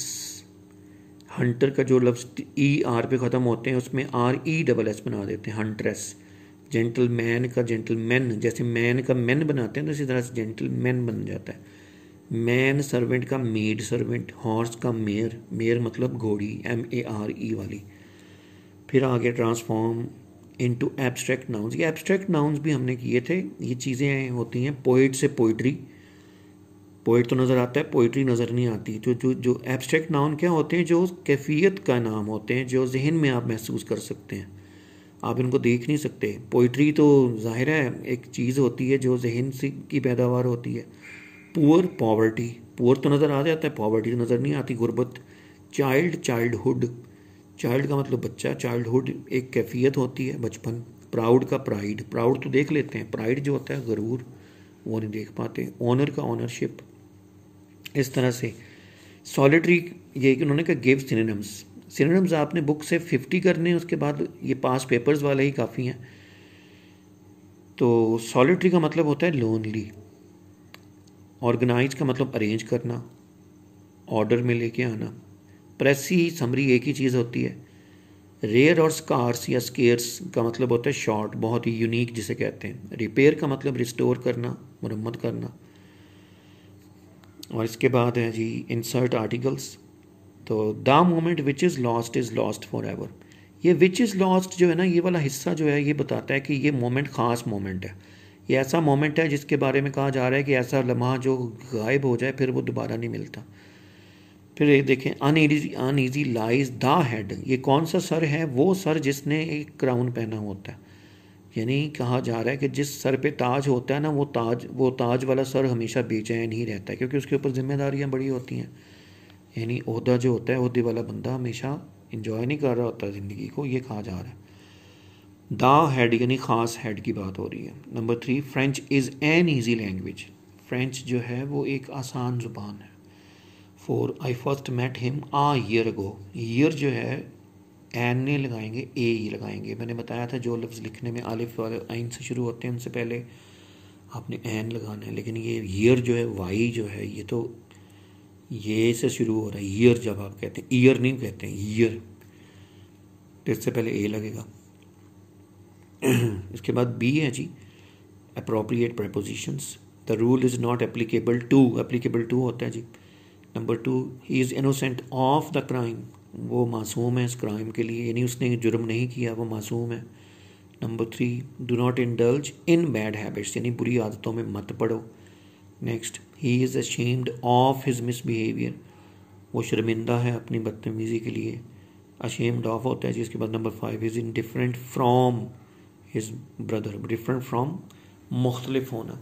हंटर का जो लफ्ज़ ER पे ख़त्म होते हैं उसमें RESS बना देते हैं, हंट्रेस। जेंटलमैन का जेंटलमैन, जैसे मैन का मैन बनाते हैं तो इसी तरह से जेंटलमैन बन जाता है। मैन सर्वेंट का मेड सर्वेंट, हॉर्स का मेयर, मेयर मतलब घोड़ी, MARE वाली। फिर आगे ट्रांसफॉर्म इनटू एब्स्ट्रैक्ट नाउन्स। ये एब्स्ट्रैक्ट नाउन्स भी हमने किए थे। ये चीज़ें होती हैं पोइट से पोइट्री, पोइट तो नज़र आता है, पोइट्री नज़र नहीं आती। जो जो जो एब्स्ट्रैक्ट नाउन क्या होते हैं, जो कैफियत का नाम होते हैं, जो जहन में आप महसूस कर सकते हैं, आप इनको देख नहीं सकते। पोइट्री तो जाहिर है एक चीज़ होती है जो जहन से की पैदावार होती है। पुअर पॉवर्टी, पुअर तो नज़र आ जाता है, पॉवर्टी तो नज़र नहीं आती, गुर्बत। चाइल्ड चाइल्डहुड, चाइल्ड का मतलब बच्चा, चाइल्डहुड एक कैफियत होती है, बचपन। प्राउड का प्राइड, प्राउड तो देख लेते हैं, प्राइड जो होता है गरूर, वो नहीं देख पाते। ऑनर का ऑनरशिप। इस तरह से सॉलिटरी, ये उन्होंने कहा गिव सिनोनिम्स। सिनोनिम्स आपने बुक से 50 करने हैं, उसके बाद ये पास पेपर्स वाले ही काफ़ी हैं। तो सॉलिटरी का मतलब होता है लोनली। ऑर्गेनाइज का मतलब अरेंज करना, ऑर्डर में लेके आना। प्रेसी समरी एक ही चीज़ होती है। रेयर और स्कार्स या स्केर्स का मतलब होता है शॉर्ट, बहुत ही यूनिक जिसे कहते हैं। रिपेयर का मतलब रिस्टोर करना, मरम्मत करना। और इसके बाद है जी इंसर्ट आर्टिकल्स। तो the moment which is lost for ever. ये विच इज़ लॉस्ट जो है ना, ये वाला हिस्सा जो है ये बताता है कि ये मोमेंट ख़ास मोमेंट है। ये ऐसा मोमेंट है जिसके बारे में कहा जा रहा है कि ऐसा लम्हा जो गायब हो जाए फिर वो दोबारा नहीं मिलता। फिर ये देखें अनईजी लाइज द हेड। ये कौन सा सर है? वो सर जिसने एक क्राउन पहना होता है। यानी कहा जा रहा है कि जिस सर पे ताज होता है ना, वो ताज वाला सर हमेशा बेचैन ही रहता है, क्योंकि उसके ऊपर जिम्मेदारियां बड़ी होती हैं। यानी ओहदा जो होता है, ओहदे वाला बंदा हमेशा इंजॉय नहीं कर रहा होता ज़िंदगी को, ये कहा जा रहा है। द हेड यानी ख़ास हेड की बात हो रही है। Number 3, French is an easy language. French जो है वो एक आसान ज़ुबान है। 4, I first met him a year ago. Year जो है एन ने लगाएंगे, ए ही लगाएंगे। मैंने बताया था जो लफ्ज़ लिखने में आलिफ वाले आइन से शुरू होते हैं उनसे पहले आपने एन लगाना है। लेकिन ये ईयर जो है, वाई जो है, ये तो ये से शुरू हो रहा है। ईयर जब आप कहते हैं, ईयर नहीं कहते हैं, ईयर, तो इससे पहले ए लगेगा। इसके बाद बी है जी appropriate prepositions. The rule is not applicable to, applicable to होता है जी। Number 2, he is innocent of the crime. वो मासूम है इस क्राइम के लिए, यानी उसने जुर्म नहीं किया, वो मासूम है। Number 3, do not indulge in bad habits, यानी बुरी आदतों में मत पड़ो। Next, he is ashamed of his misbehaviour, वो शर्मिंदा है अपनी बदतमीज़ी के लिए, अशेम्ड ऑफ होता है जी। इसके बाद number 5 is in different from his brother, different from मुख्तलिफ होना।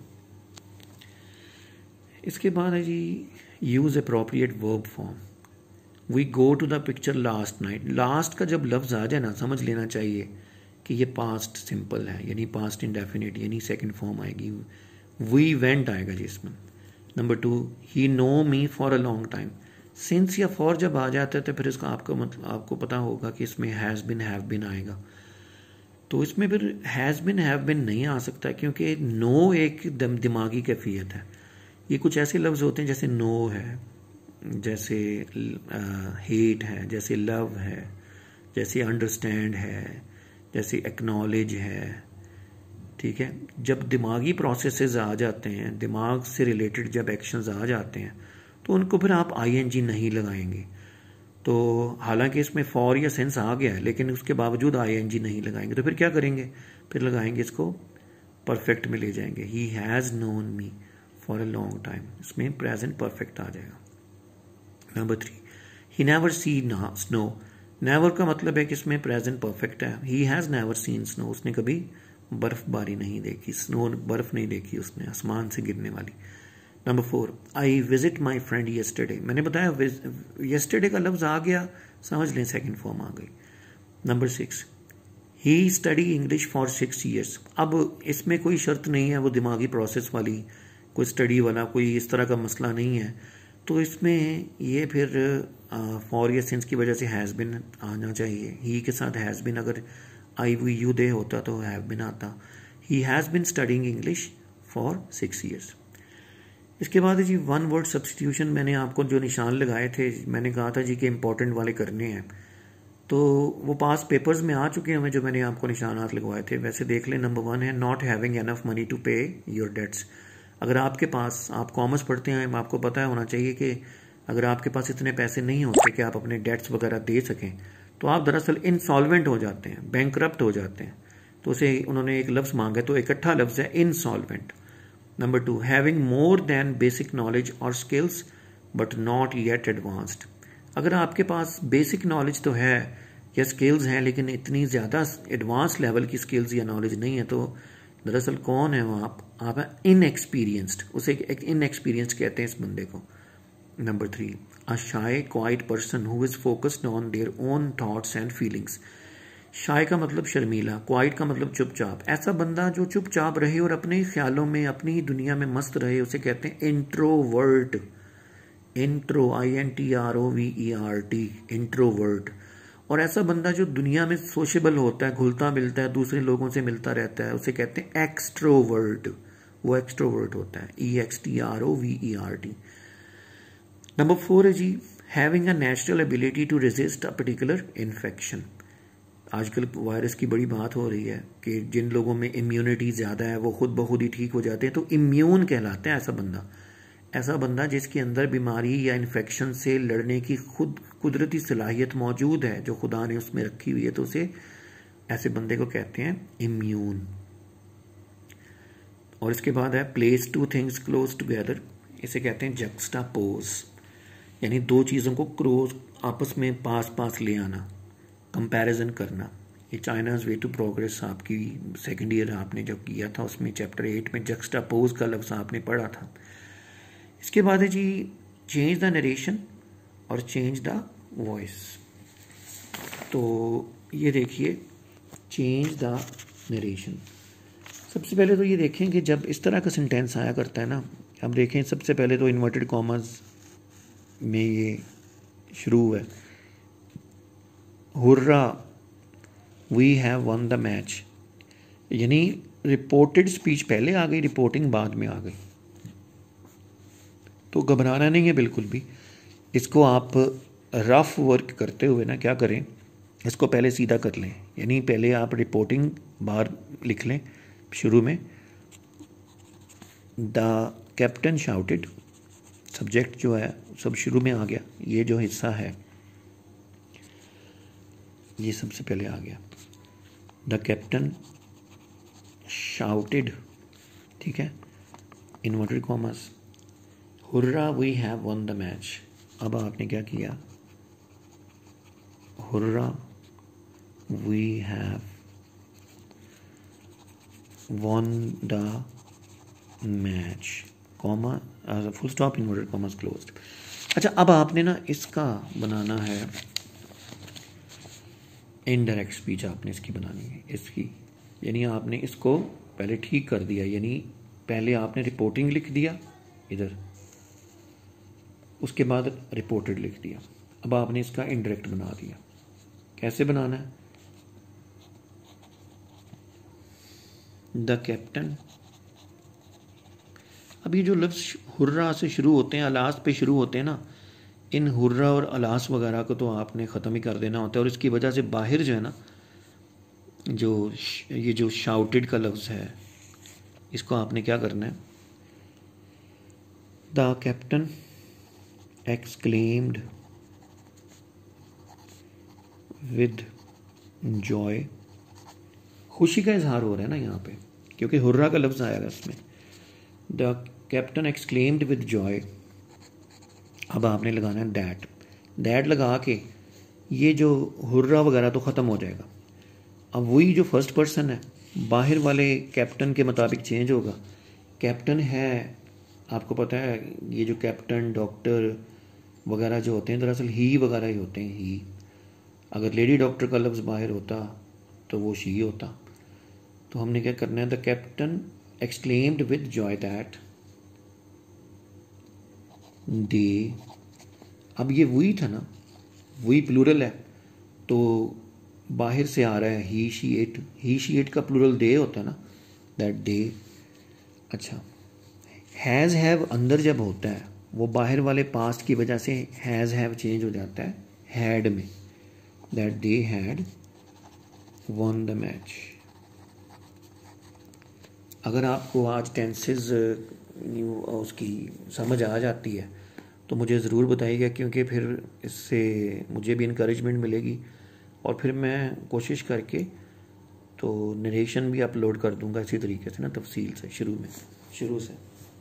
इसके बाद है जी use appropriate verb form. We go to the picture last night. Last का जब लफ्ज़ आ जाए ना, समझ लेना चाहिए कि ये पास्ट सिंपल है, यानी पास्ट इंडेफिनिट, यानी सेकंड फॉर्म आएगी। वी वेंट आएगा जी इसमें। Number 2, he know me for a long time. Since या फॉर जब आ जाता है तो फिर इसका आपको मतलब आपको पता होगा कि इसमें हैज़ बिन हैव बिन आएगा। तो इसमें फिर हैज़ बिन हैव बिन नहीं आ सकता, क्योंकि नो एक दिमागी कैफियत है। ये कुछ ऐसे लफ्ज़ होते हैं जैसे नो है, जैसे हेट है, जैसे लव है, जैसे अंडरस्टैंड है, जैसे एक्नॉलेज है। ठीक है, जब दिमागी प्रोसेसेस आ जाते हैं, दिमाग से रिलेटेड जब एक्शंस आ जाते हैं, तो उनको फिर आप आईएनजी नहीं लगाएंगे। तो हालांकि इसमें फॉर या सेंस आ गया है, लेकिन उसके बावजूद आईएनजी नहीं लगाएंगे, तो फिर क्या करेंगे, फिर लगाएंगे इसको परफेक्ट में ले जाएंगे। He has known me for a long time, इसमें प्रेजेंट परफेक्ट आ जाएगा। Number 3, he never seen snow. Never का मतलब है कि इसमें प्रेजेंट परफेक्ट है। He has never seen snow, उसने कभी बर्फबारी नहीं देखी, स्नो बर्फ नहीं देखी उसने, आसमान से गिरने वाली। Number 4, I visit my friend yesterday. मैंने बताया येस्टरडे का लफ्ज आ गया, समझ लें सेकंड फॉर्म आ गई। Number 6, he study English for 6 years। अब इसमें कोई शर्त नहीं है वो दिमागी प्रोसेस वाली, कोई स्टडी वाला, कोई इस तरह का मसला नहीं है। तो इसमें ये फिर फॉर या सिंस की वजह से हैज़ बिन आना चाहिए। ही के साथ हैज़ बिन अगर आई वी यू दे होता तो हैव बिन आता। He has been studying English for 6 years। इसके बाद जी वन वर्ड सब्सटीट्यूशन, मैंने आपको जो निशान लगाए थे, मैंने कहा था जी कि इंपॉर्टेंट वाले करने हैं, तो वो पास पेपर्स में आ चुके हैं जो मैंने आपको निशानात लगवाए थे। वैसे देख लें। नंबर 1 है not having enough money to pay your debts. अगर आपके पास, आप कॉमर्स पढ़ते हैं, आपको पता है होना चाहिए कि अगर आपके पास इतने पैसे नहीं होते कि आप अपने डेट्स वगैरह दे सकें, तो आप दरअसल इंसॉल्वेंट हो जाते हैं, बैंकरप्ट हो जाते हैं। तो उसे उन्होंने एक लफ्ज़ मांगा, तो इकट्ठा लफ्ज़ है insolvent. Number 2, having more than basic knowledge और skills but not yet advanced. अगर आपके पास बेसिक नॉलेज तो है या स्किल्स हैं, लेकिन इतनी ज़्यादा एडवांस लेवल की स्किल्स या नॉलेज नहीं है, तो दरअसल कौन है वो आप हैं इनएक्सपीरियंस्ड। उसे एक इनएक्सपीरियंस्ड कहते हैं इस बंदे को। Number 3, a shy quiet person who is focused on their own thoughts and feelings. Shy का मतलब शर्मीला, क्वाइट का मतलब चुपचाप। ऐसा बंदा जो चुपचाप रहे और अपने ख्यालों में, अपनी दुनिया में मस्त रहे, उसे कहते हैं इंट्रोवर्ट। Intro, INTROVERT, introvert. और ऐसा बंदा जो दुनिया में सोशेबल होता है, घुलता मिलता है, दूसरे लोगों से मिलता रहता है, उसे कहते हैं एक्सट्रोवर्ट। वो एक्सट्रोवर्ट होता है, EXTROVERT। नंबर 4 है जी having a natural ability to resist a particular infection. आजकल वायरस की बड़ी बात हो रही है कि जिन लोगों में इम्यूनिटी ज़्यादा है वो खुद ब खुद ही ठीक हो जाते हैं, तो इम्यून कहलाते हैं ऐसा बंदा जिसके अंदर बीमारी या इन्फेक्शन से लड़ने की खुद कुदरती सलाहियत मौजूद है, जो खुदा ने उसमें रखी हुई है, तो उसे ऐसे बंदे को कहते हैं इम्यून। और इसके बाद है place two things close together, इसे कहते हैं जक्सटापोज, यानी दो चीज़ों को क्लोज, आपस में पास पास ले आना, कंपैरिजन करना। ये चाइनाज वे टू प्रोग्रेस आपकी सेकेंड ईयर आपने जब किया था, उसमें चैप्टर 8 में जक्सटापोज का लफ्ज़ आपने पढ़ा था। इसके बाद है जी चेंज द नरेशन और चेंज द वॉइस। तो ये देखिए चेंज द नरेशन। सबसे पहले तो ये देखें कि जब इस तरह का सेंटेंस आया करता है ना, अब देखें सबसे पहले तो इन्वर्टेड कॉमर्स में ये शुरू है, hurrah we have won the match, यानी रिपोर्टेड स्पीच पहले आ गई, रिपोर्टिंग बाद में आ गई। तो घबराना नहीं है बिल्कुल भी। इसको आप रफ वर्क करते हुए ना क्या करें, इसको पहले सीधा कर लें, यानी पहले आप रिपोर्टिंग बाहर लिख लें शुरू में। द कैप्टन शाउटेड, सब्जेक्ट जो है सब शुरू में आ गया, ये जो हिस्सा है ये सबसे पहले आ गया। द कैप्टन शाउटेड, ठीक है, inverted commas, hurrah we have won the match. अब आपने क्या किया, hurrah we have won the match, comma, full stop, inverted commas closed. अच्छा, अब आपने ना इसका बनाना है इनडायरेक्ट स्पीच, आपने इसकी बनानी है, इसकी, यानी आपने इसको पहले ठीक कर दिया, यानी पहले आपने रिपोर्टिंग लिख दिया इधर, उसके बाद रिपोर्टेड लिख दिया। अब आपने इसका इनडायरेक्ट बना दिया। कैसे बनाना है, द कैप्टन, अब ये जो लफ्ज़ हुर्रा से शुरू होते हैं, अलास पे शुरू होते हैं ना, इन हुर्रा और अलास वगैरह को तो आपने ख़त्म ही कर देना होता है। और इसकी वजह से बाहर जो है ना, जो ये जो शाउटेड का लफ्ज़ है, इसको आपने क्या करना है, the captain exclaimed with joy, खुशी का इजहार हो रहा है ना यहाँ पे, क्योंकि हुर्रा का लफ्ज़ आएगा इसमें। The captain exclaimed with joy, अब आपने लगाना है दैट, दैट लगा के ये जो हुर्रा वगैरह तो ख़त्म हो जाएगा। अब वही जो फर्स्ट पर्सन है बाहर वाले कैप्टन के मुताबिक चेंज होगा। कैप्टन है, आपको पता है ये जो कैप्टन, डॉक्टर वगैरह जो होते हैं दरअसल ही वगैरह ही होते हैं, ही। अगर लेडी डॉक्टर का लफ्ज़ बाहर होता तो वो शी होता। तो हमने क्या करना है, the captain exclaimed with joy that they, अब ये वही था ना, वही प्लूरल है, तो बाहर से आ रहा है he she it, he she it का प्लूरल दे होता है ना, दैट दे। अच्छा, हैज़ हैव अंदर जब होता है वो बाहर वाले पास्ट की वजह से हैज़ हैव चेंज हो जाता है हैड में, that they had won the match. अगर आपको आज टेंसेस उसकी समझ आ जाती है तो मुझे ज़रूर बताइएगा, क्योंकि फिर इससे मुझे भी इनकरेजमेंट मिलेगी और फिर मैं कोशिश करके तो नरेशन भी अपलोड कर दूंगा इसी तरीके से ना, तफसील से, शुरू से।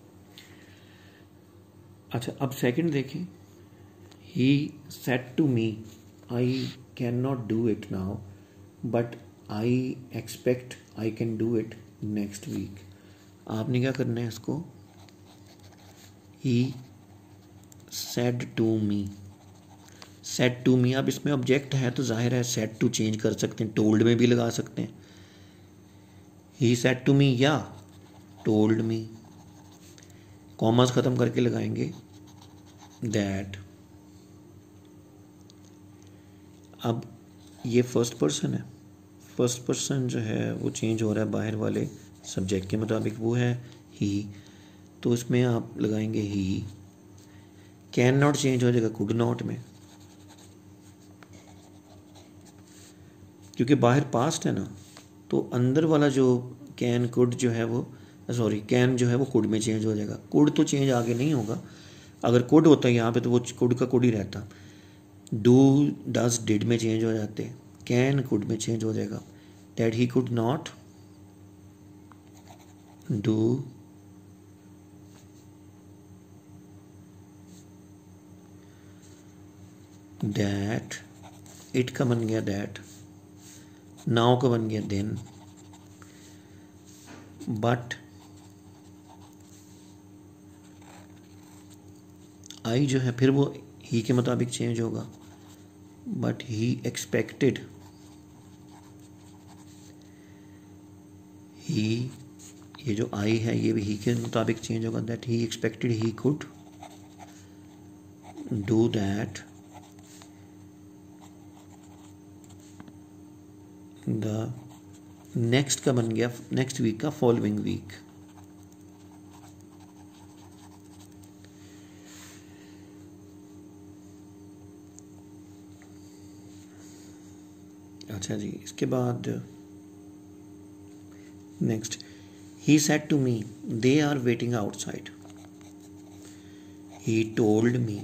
अच्छा, अब सेकंड देखें, he said to me I can not do it now but I expect I can do it next week. आपने क्या करना है इसको, he said to me, said to me, अब इसमें ऑब्जेक्ट है तो जाहिर है सेड टू चेंज कर सकते हैं, टोल्ड में भी लगा सकते हैं, ही सेड टू मी या टोल्ड मी, कॉमास ख़त्म करके लगाएंगे दैट। अब ये फर्स्ट पर्सन है, फर्स्ट पर्सन जो है वो चेंज हो रहा है बाहर वाले सब्जेक्ट के मुताबिक, वो है ही, तो इसमें आप लगाएंगे ही। कैन नॉट चेंज हो जाएगा कुड नॉट में, क्योंकि बाहर पास्ट है ना, तो अंदर वाला जो कैन कुड जो है वो, सॉरी कैन जो है वो कुड में चेंज हो जाएगा। कुड तो चेंज आगे नहीं होगा, अगर कुड होता है यहाँ पे तो वो कुड का कुड ही रहता। डू डज डिड में चेंज हो जाते, कैन कुड में चेंज हो जाएगा, that he could not do that, it का बन गया दैट, नाउ का बन गया देन, बट आई जो है फिर वो ही के मुताबिक चेंज होगा, बट ही एक्सपेक्टेड, ही, ये जो आई है ये भी ही के मुताबिक चेंज होगा, that he expected he could do that the next का बन गया नेक्स्ट वीक का फॉलोइंग वीक। अच्छा जी, इसके बाद next, he said to me they are waiting outside, he told me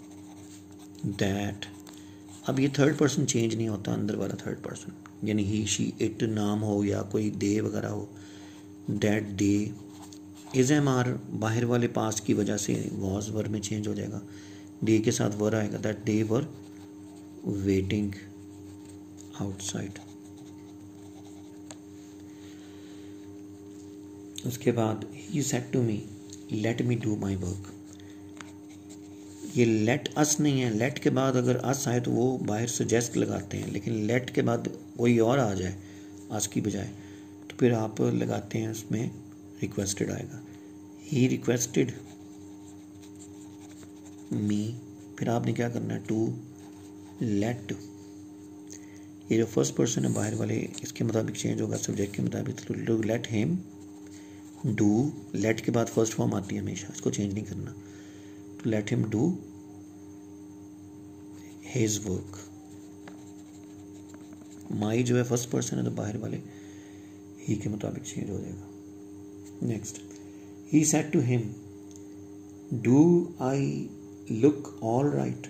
that, अब ये थर्ड पर्सन चेंज नहीं होता, अंदर वाला थर्ड पर्सन, यानी ही शी इट नाम हो या कोई दे वगैरह हो, that they is am are बाहर वाले पास की वजह से वॉज वर में चेंज हो जाएगा, दे के साथ वर आएगा, that they were waiting outside. उसके बाद he said to me let me do my work. ये लेट अस नहीं है, लेट के बाद अगर अस आए तो वो बाहर सजेस्ट लगाते हैं, लेकिन लेट के बाद कोई और आ जाए अस की बजाय तो फिर आप लगाते हैं उसमें रिक्वेस्टेड आएगा। ही रिक्वेस्टेड मी, फिर आपने क्या करना है, टू लेट, ये जो फर्स्ट पर्सन है बाहर वाले इसके मुताबिक चेंज होगा सब्जेक्ट के मुताबिक, to let him do, let के बाद फर्स्ट फॉर्म आती है हमेशा, इसको चेंज नहीं करना, to let him do his work. My जो है फर्स्ट पर्सन है तो बाहर वाले ही के मुताबिक चेंज हो जाएगा। Next, he said to him do I look all right.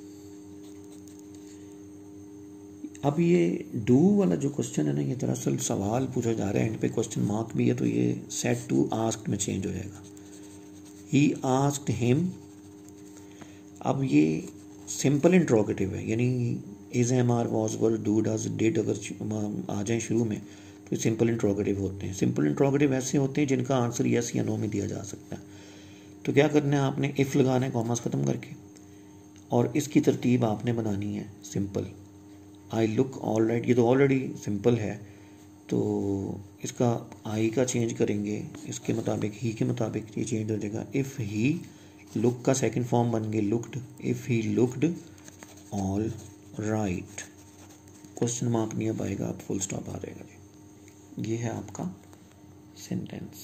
अब ये डू वाला जो क्वेश्चन है ना, ये दरअसल सवाल पूछा जा रहा है, एंड पे क्वेश्चन मार्क भी है, तो ये सेड टू आस्क्ड में चेंज हो जाएगा। ही आस्क्ड हिम, अब ये सिंपल इंट्रोगेटिव है, यानी is am are was were do does did अगर आ जाए शुरू में तो सिंपल इंट्रोगेटिव होते हैं। सिंपल इंट्रोगेटिव ऐसे होते हैं जिनका आंसर यस या नो में दिया जा सकता है। तो क्या करना है, आपने इफ़ लगाना है कॉमास ख़त्म करके, और इसकी तरतीब आपने बनानी है simple. I look all right, ये तो ऑलरेडी सिंपल है, तो इसका आई का चेंज करेंगे इसके मुताबिक, ही के मुताबिक ये चेंज हो जाएगा। इफ़ ही, लुक का सेकंड फॉर्म बन गया looked, if he looked all right, question mark नहीं अब आएगा, अब फुल स्टॉप आ जाएगा जी। ये है आपका सेंटेंस।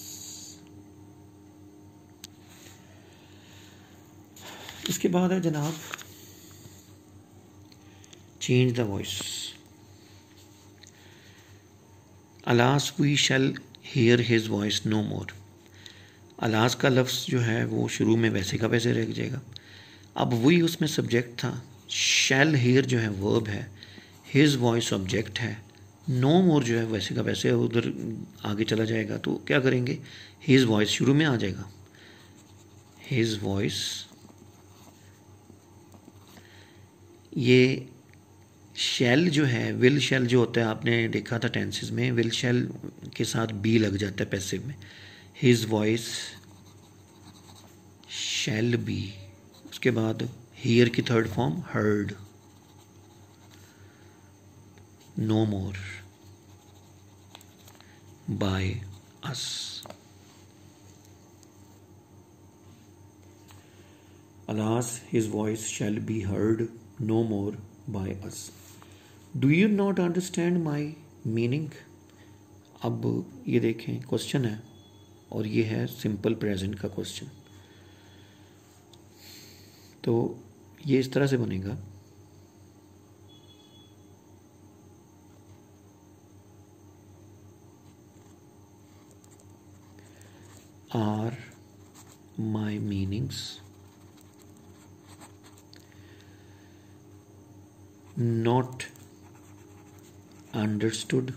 इसके बाद है जनाब change the voice. Alas we shall hear his voice no more. Alas का लफ्ज़ जो है वो शुरू में वैसे का वैसे रह जाएगा। अब वही उसमें सब्जेक्ट था, शैल हेयर जो है वर्ब है, हिज वॉइस ऑब्जेक्ट है, नो मोर जो है वैसे का वैसे उधर आगे चला जाएगा। तो क्या करेंगे, हिज वॉइस शुरू में आ जाएगा, हिज वॉइस। ये शैल जो है, विल शैल जो होता है आपने देखा था टेंसेस में, विल शैल के साथ बी लग जाता है पैसिव में। हिज वॉइस शैल बी, उसके बाद हियर की third form heard, no more by us. Alas, his voice shall be heard no more by us. Do you not understand my meaning? अब ये देखें क्वेश्चन है और ये है सिंपल प्रेजेंट का क्वेश्चन, तो ये इस तरह से बनेगा। Are my meanings not understood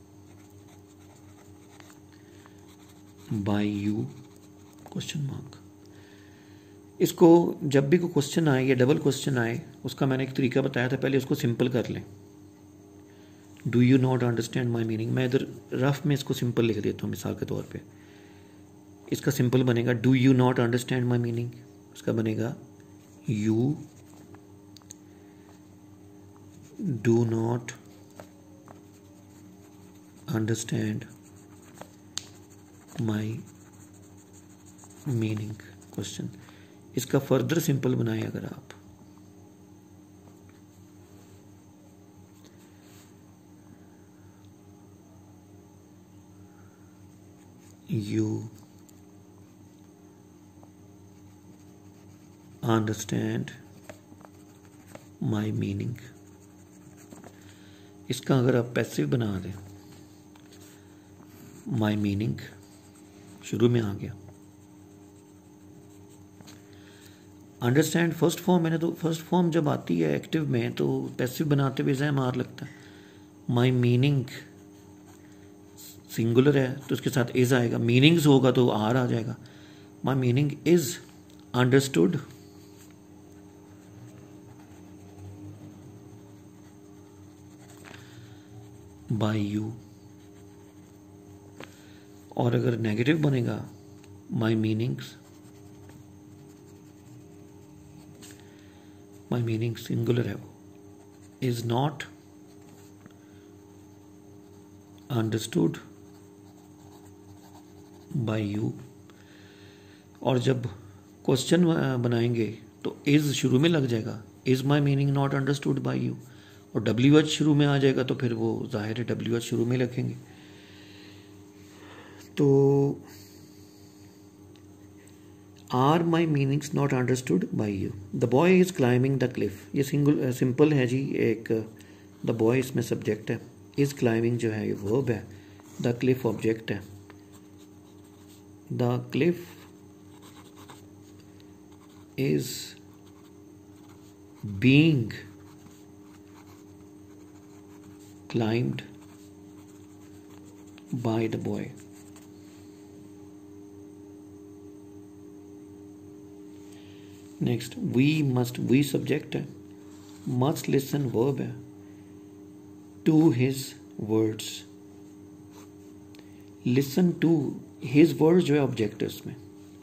by you? Question mark. इसको जब भी कोई क्वेश्चन आए या डबल क्वेश्चन आए, उसका मैंने एक तरीका बताया था, पहले उसको सिंपल कर लें। Do you not understand my meaning, मैं इधर रफ में इसको सिंपल लिख देता हूँ मिसाल के तौर पे। इसका सिंपल बनेगा do you not understand my meaning, उसका बनेगा you do not understand my meaning question. इसका फर्दर सिंपल बनाए अगर आप, यू अंडरस्टैंड माई मीनिंग, इसका अगर आप पैसिव बना दें, माई मीनिंग शुरू में आ गया। अंडरस्टैंड फर्स्ट फॉर्म है ना, तो फर्स्ट फॉर्म जब आती है एक्टिव में तो पैसिव बनाते हुए जैम आर लगता है। माई मीनिंग सिंगुलर है तो उसके साथ इज आएगा, मीनिंग्स होगा तो आर आ जाएगा। My meaning is understood by you. और अगर नेगेटिव बनेगा, माई मीनिंग सिंगुलर है वो, is not understood by you. और जब क्वेश्चन बनाएंगे तो इज शुरू में लग जाएगा, is my meaning not understood by you, और WH शुरू में आ जाएगा तो फिर वो जाहिर है WH शुरू में लिखेंगे। तो are my meanings not understood by you. The boy is climbing the cliff, ये सिंपल है जी। एक द बॉय इसमें सब्जेक्ट है, इज क्लाइंबिंग जो है ये वर्ब है, द क्लिफ ऑब्जेक्ट है। The cliff is being climbed by the boy. Next, we subject है, must listen verb है, to his words. Listen to his words जो है ऑब्जेक्ट है उसमें,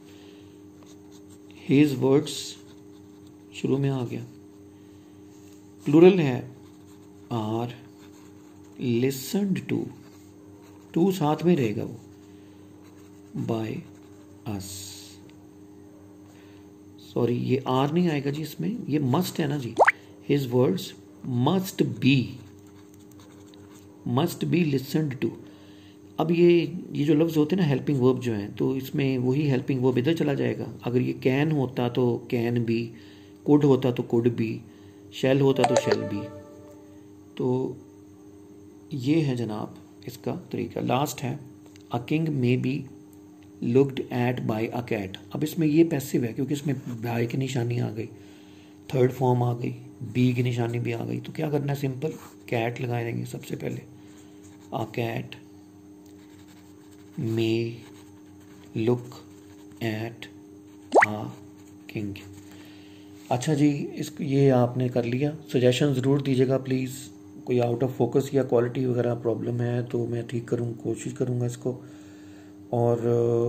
his words शुरू में आ गया। प्लूरल है are listened to साथ में रहेगा वो, by us। सॉरी ये आर नहीं आएगा जी इसमें, ये मस्ट है ना जी। his words must be listened to। अब ये जो लफ्ज़ होते हैं ना हेल्पिंग वर्ब जो हैं, तो इसमें वही हेल्पिंग वर्ब इधर चला जाएगा। अगर ये कैन होता तो कैन बी, कुड होता तो कुड बी, शैल होता तो शैल बी। तो ये है जनाब इसका तरीका। लास्ट है, a king may be looked at by a cat. अब इसमें ये पैसिव है क्योंकि इसमें बाय की निशानी आ गई, थर्ड फॉर्म आ गई, बी की निशानी भी आ गई। तो क्या करना है, सिंपल कैट लगा देंगे सबसे पहले। A cat may look at a king. अच्छा जी, ये आपने कर लिया। सजेशन ज़रूर दीजिएगा प्लीज़। कोई आउट ऑफ फोकस या क्वालिटी वगैरह प्रॉब्लम है तो मैं ठीक कोशिश करूँगा इसको। और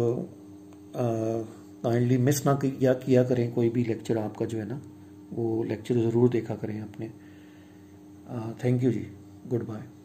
काइंडली मिस ना किया करें कोई भी लेक्चर आपका जो है ना, वो लेक्चर ज़रूर देखा करें अपने। थैंक यू जी, गुड बाय।